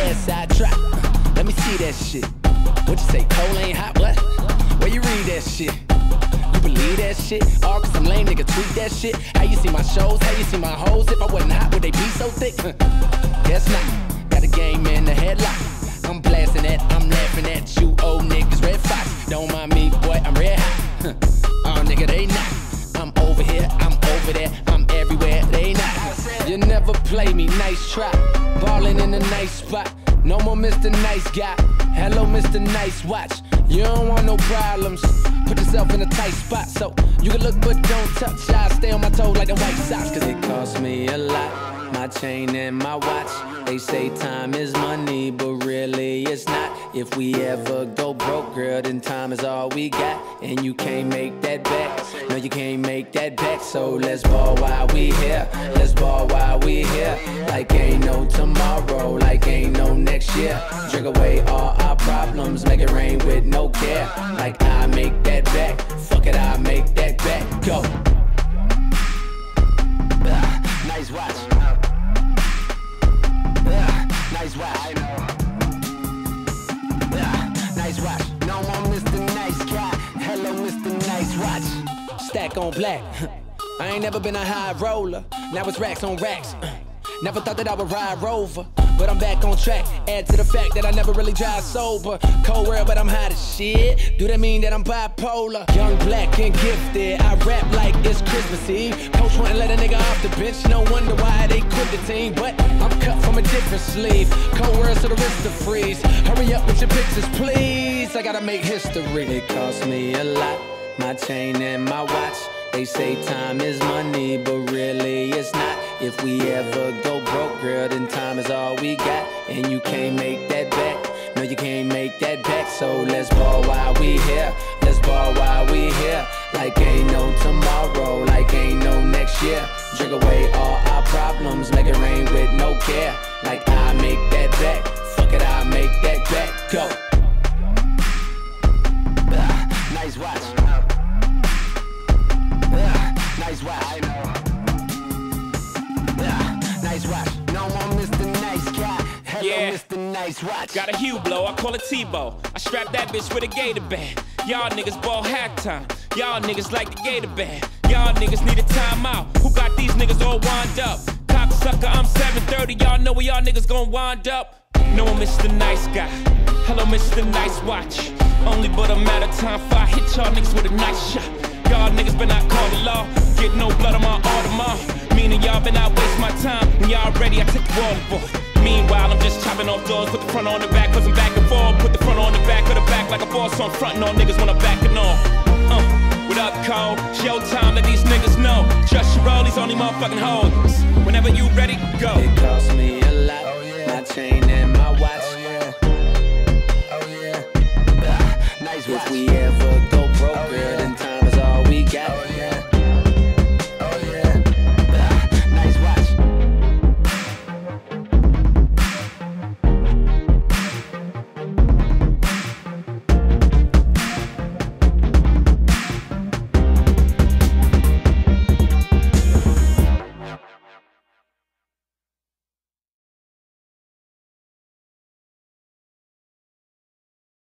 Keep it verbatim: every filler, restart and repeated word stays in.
west side trap. Let me see that shit. What you say, cold ain't hot, what? Where you read that shit? You believe that shit? All cause some lame nigga tweet that shit. How you see my shows? How you see my hoes? If I wasn't hot, would they be so thick? Guess not. Got the game in the headlock. I'm blasting that, I'm laughing at you old niggas. Red Fox, don't mind me, boy, I'm red hot. Oh nigga, they not. I'm over here, I'm over there, I'm everywhere, they not. You never play me, nice try. Ballin' in a nice spot. No more Mister Nice Guy. Hello, Mister Nice Watch. You don't want no problems. Put yourself in a tight spot so you can look but don't touch. I stay on my toes like the White Sox, cause it costs me a lot. My chain and my watch. They say time is money, but really it's not. If we ever go broke, girl, then time is all we got. And you can't make that back. No, you can't make that back. So let's ball while we here. Let's ball while we here. Like ain't no tomorrow, like ain't no next year. Drink away all our problems, make it rain with no care. Like I make that back. Fuck it, I make that back. Go. Uh, nice watch. Nice watch. I know. Yeah, nice watch. No more Mister Nice Guy. Hello, Mister Nice Watch. Stack on black. I ain't never been a high roller. Now it's racks on racks. Never thought that I would ride Rover, but I'm back on track. Add to the fact that I never really drive sober. Cold world, but I'm hot as shit. Do that mean that I'm bipolar? Young, black, and gifted. I rap like it's Christmas Eve. Coach wouldn't let a nigga off the bench. No wonder why they quit the team. But I'm cut from a different sleeve. Cold world, so the wrist to freeze. Hurry up with your pictures, please. I gotta make history. It costs me a lot. My chain and my watch. They say time is money, but really it's not. If we ever go broke, girl, then time is all we got. And you can't make that back. No, you can't make that back. So let's ball while we here. Let's ball while we here. Like ain't no tomorrow, like ain't no next year. Drink away all our problems, make it rain with no care. Like I make that back. Fuck it, I make that back. Go. Uh, nice watch. Nice watch. I know. Yeah, nice watch. No more Mister Nice Guy. Hello, yeah. Mister Nice Watch. Got a Hublot, I call it Tebow. I strap that bitch with a gator band. Y'all niggas ball halftime. Y'all niggas like the gator band. Y'all niggas need a timeout. Who got these niggas all wind up? Cocksucker, I'm seven thirty. Y'all know where y'all niggas gon' wind up. No Mister Nice Guy. Hello, Mister Nice Watch. Only but a matter of time before I hit y'all niggas with a nice shot. Y'all niggas been out call the law. Get no blood on my Audemars. Meaning y'all been out waste my time. When y'all ready, I take the ball for. Meanwhile, I'm just chopping off doors. Put the front on the back, cause I'm back and forth. Put the front on the back of the back like a boss. So I'm frontin' on niggas when I'm backing off. Uh, what up, Cole? Showtime, let these niggas know. Trust your roll, these only motherfucking hoes. Whenever you ready, go. It costs me a lot. My chain and my watch.